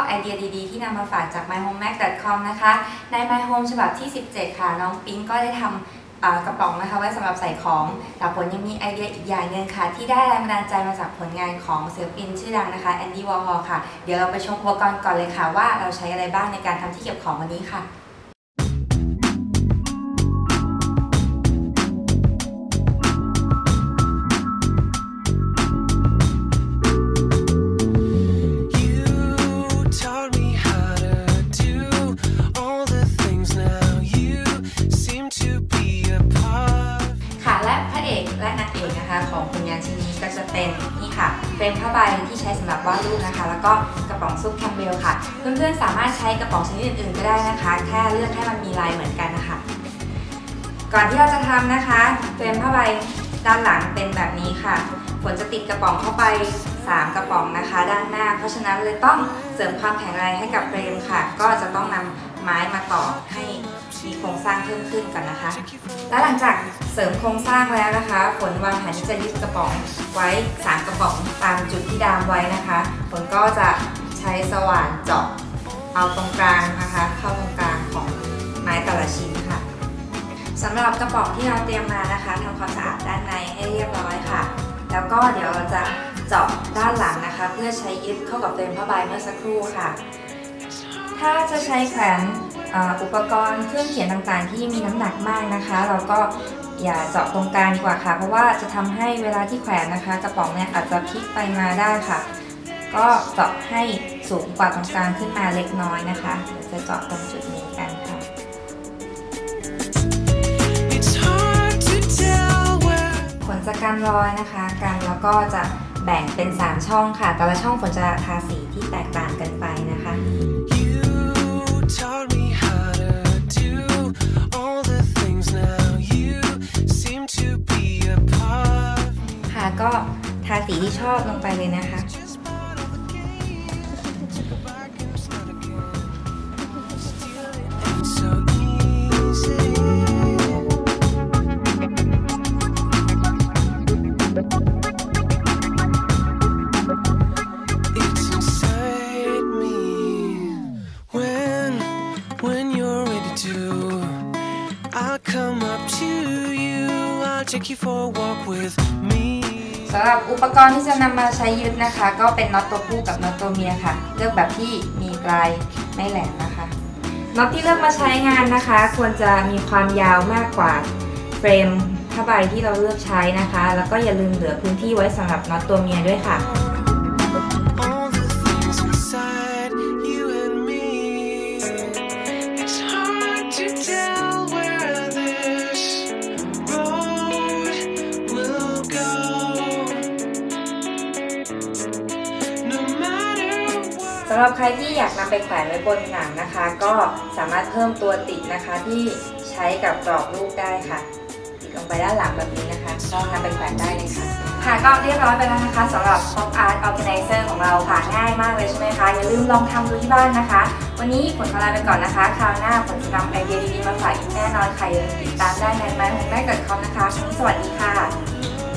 ไอเดียดีๆที่นำมาฝากจาก myhomemac.com นะคะใน My Home ฉบับที่ 17 ค่ะน้องปิ๊งก็ได้ทำกระป๋องนะคะไว้สำหรับใส่ของแต่ผลยังมีไอเดียอีกอย่างหนึ่งค่ะที่ได้แรงบันดาลใจมาจากผลงานของศิลปินชื่อดังนะคะแอนดี้วอร์ฮอลค่ะเดี๋ยวเราไปชมอุปกรณ์ก่อนเลยค่ะว่าเราใช้อะไรบ้างในการทำที่เก็บของวันนี้ค่ะและนางเอกนะคะของผลงานชิ้นนี้ก็จะเป็นนี่ค่ะเฟรมผ้าใบที่ใช้สำหรับวาดรูปนะคะแล้วก็กระป๋องซุปแคมเบลค่ะเพื่อนๆสามารถใช้กระป๋องชนิดอื่นๆก็ได้นะคะแค่เลือกให้มันมีลายเหมือนกันนะคะก่อนที่เราจะทำนะคะเฟรมผ้าใบด้านหลังเป็นแบบนี้ค่ะฝนจะติดกระป๋องเข้าไป3กระป๋องนะคะด้านหน้าเพราะฉะนั้นเลยต้องเสริมความแข็งแรงให้กับเฟรมค่ะก็จะต้องนำไม้มาต่อให้มีโครงสร้างเพิ่มขึ้นก่อนนะคะและหลังจากเสริมโครงสร้างแล้วนะคะฝนวางแผนที่จะยึดกระป๋องไว้3กระป๋องตามจุดที่ดามไว้นะคะฝนก็จะใช้สว่านเจาะเอาตรงกลางนะคะเข้าตรงกลางของไม้แต่ละชิ้นค่ะสำหรับกระป๋องที่เราเตรียมมานะคะทำความสะอาดด้านในให้เรียบร้อยค่ะแล้วก็เดี๋ยวเราจะเจาะด้านหลังนะคะเพื่อใช้ยึดเข้ากับเฟรมผ้าใบเมื่อสักครู่ค่ะถ้าจะใช้แขวนอุปกรณ์เครื่องเขียนต่างๆที่มีน้ำหนักมากนะคะเราก็อย่าเจาะตรงกลางดีกว่าค่ะเพราะว่าจะทำให้เวลาที่แขวนนะคะกระป๋องเนี่ยอาจจะพลิกไปมาได้ค่ะก็เจาะให้สูงกว่าตรงกลางขึ้นมาเล็กน้อยนะคะเดี๋ยวจะเจาะตรงจุดนี้กันค่ะผลจะกันรอยนะคะกันแล้วก็จะแบ่งเป็น3ช่องค่ะแต่ละช่องฝนจะทาสีที่แตกต่างกันไปนะคะค่ะก็ทาสีที่ชอบลงไปเลยนะคะสำหรับอุปกรณ์ที่จะนำมาใช้ยึดนะคะก็เป็นน็อตตัวผู้กับน็อตตัวเมียค่ะเลือกแบบที่มีปลายไม่แหลมนะคะน็อตที่เลือกมาใช้งานนะคะควรจะมีความยาวมากกว่าเฟรมผ้าใบที่เราเลือกใช้นะคะแล้วก็อย่าลืมเหลือพื้นที่ไว้สำหรับน็อตตัวเมียด้วยค่ะสำหรับใครที่อยากนำไปแขวนไว้บนหนังนะคะก็สามารถเพิ่มตัวติดนะคะที่ใช้กับกรอบรูปได้ค่ะติดลงไปด้านหลังแบบนี้นะคะก็นำไปแขวนได้เลยค่ะค่ะก็เรียบร้อยไปแล้วนะคะสำหรับ Pop Art Organizer ของเราค่ะง่ายมากเลยใช่ไหมคะอย่าลืมลองทำดูที่บ้านนะคะวันนี้ฝนขอลาไปก่อนนะคะคราวหน้าฝนจะนำไอเดียดีๆมาฝากอีกแน่นอนค่ะอย่าลืมติดตามได้ใน myhomemac.com นะคะวันนี้สวัสดีค่ะ